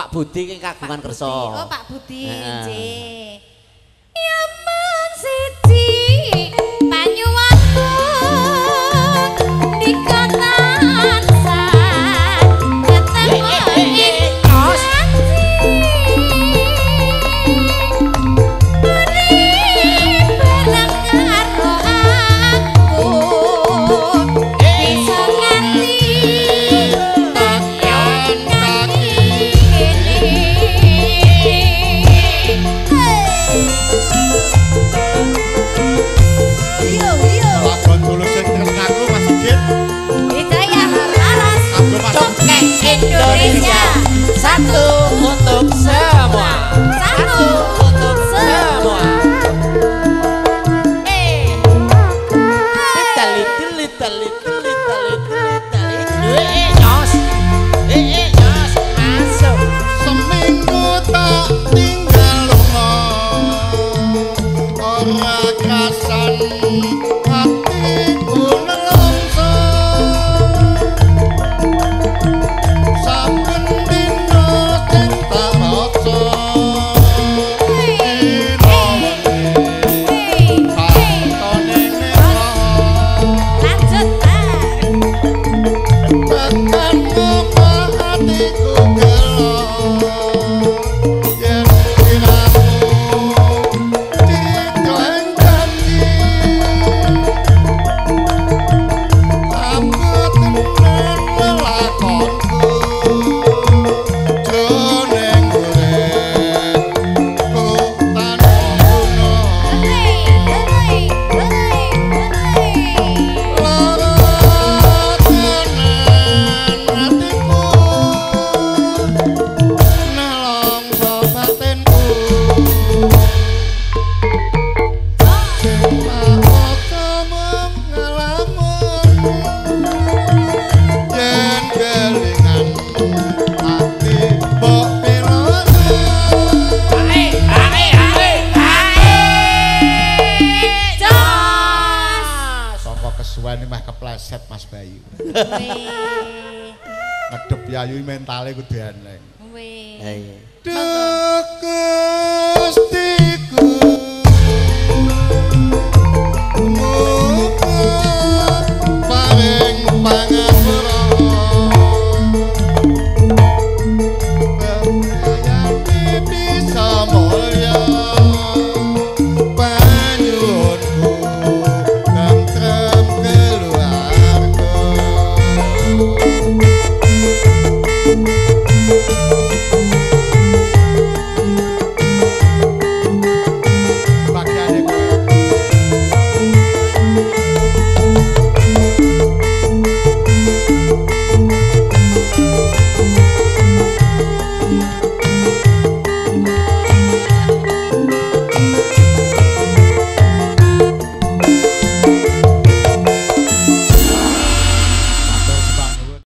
Pak Budi ki kagungan kersa. Oh, Pak Budi, nggih. Ya mung siji Banyuwangi di kotaan san ketemu ing Indonesia, satu untuk semua, satu untuk semua. Nyos, masuk. Seminggu tak tinggal lunga, ora kerasan hatiku nelongso. Saben dino sing tak rasa, Lanjut, tekan ngomah hatiku gelo, yen kiramu diklaim janji. Aku tenan lelakonku, jroning uripku tanpa guna. Lara tenan hatiku, nelongso batinku. Cinta otomo ngelamun, yen kelingan hati mbok pilono. Sangka kesuwen meh kepleset Mas Bayu. Ngedep yayu mentale kudu eneng. Iya. Duku